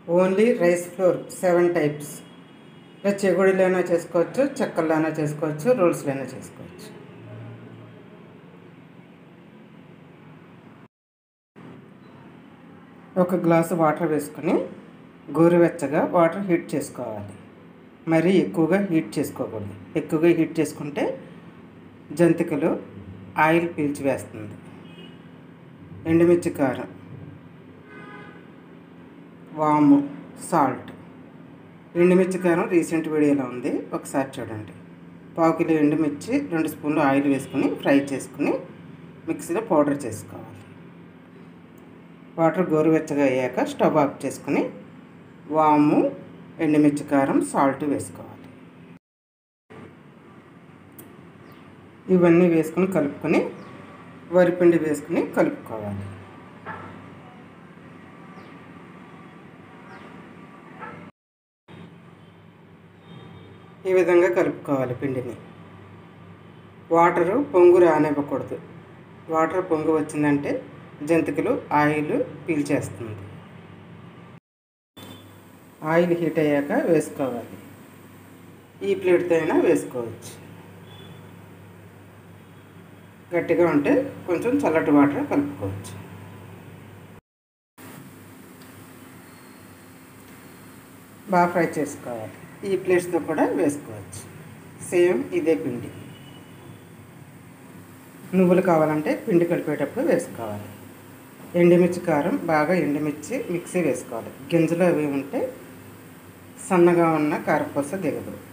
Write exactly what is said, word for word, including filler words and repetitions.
Only rice flour seven types. ఇలా చెగుడిలోనే చేసుకోవచ్చు, చెక్కల్లోనే చేసుకోవచ్చు, రోల్స్లోనే చేసుకోవచ్చు. ఒక గ్లాసు వాటర్ వేసుకొని గోరువెచ్చగా వాటర్ హీట్ చేసుకోవాలి. మరీ ఎక్కువగా హీట్ చేసుకోకూడదు. ఎక్కువగా హీట్ చేసుకుంటే జంతికలు ఆయిల్ పీల్చివేస్తుంది. ఎండుమిర్చి కారం, వాము, సాల్ట్. ఎండుమిర్చి కారం రీసెంట్ వీడియోలో ఉంది, ఒకసారి చూడండి. పావు కిలో ఎండుమిర్చి, రెండు స్పూన్లు ఆయిల్ వేసుకుని ఫ్రై చేసుకుని మిక్సీలో పౌడర్ చేసుకోవాలి. వాటర్ గోరువెచ్చగా అయ్యాక స్టవ్ ఆఫ్ చేసుకుని వాము, ఎండుమిర్చి కారం, సాల్ట్ వేసుకోవాలి. ఇవన్నీ వేసుకుని కలుపుకొని వరిపిండి వేసుకుని కలుపుకోవాలి. ఈ విధంగా కలుపుకోవాలి పిండిని. వాటరు పొంగు రానివ్వకూడదు. వాటర్ పొంగు వచ్చిందంటే జంతికలు ఆయిల్ పీల్చేస్తుంది. ఆయిల్ హీట్ అయ్యాక వేసుకోవాలి. ఈ ప్లేట్తో అయినా వేసుకోవచ్చు. గట్టిగా ఉంటే కొంచెం చల్లటి వాటర్ కలుపుకోవచ్చు. బాగా ఫ్రై చేసుకోవాలి. ఈ ప్లేట్స్తో కూడా వేసుకోవచ్చు. సేమ్ ఇదే పిండి. నువ్వులు కావాలంటే పిండి కలిపేటప్పుడు వేసుకోవాలి. ఎండుమిర్చి కారం బాగా ఎండుమిర్చి మిక్సీ వేసుకోవాలి. గింజలు అవి ఉంటే సన్నగా ఉన్న కారపూస దిగదు.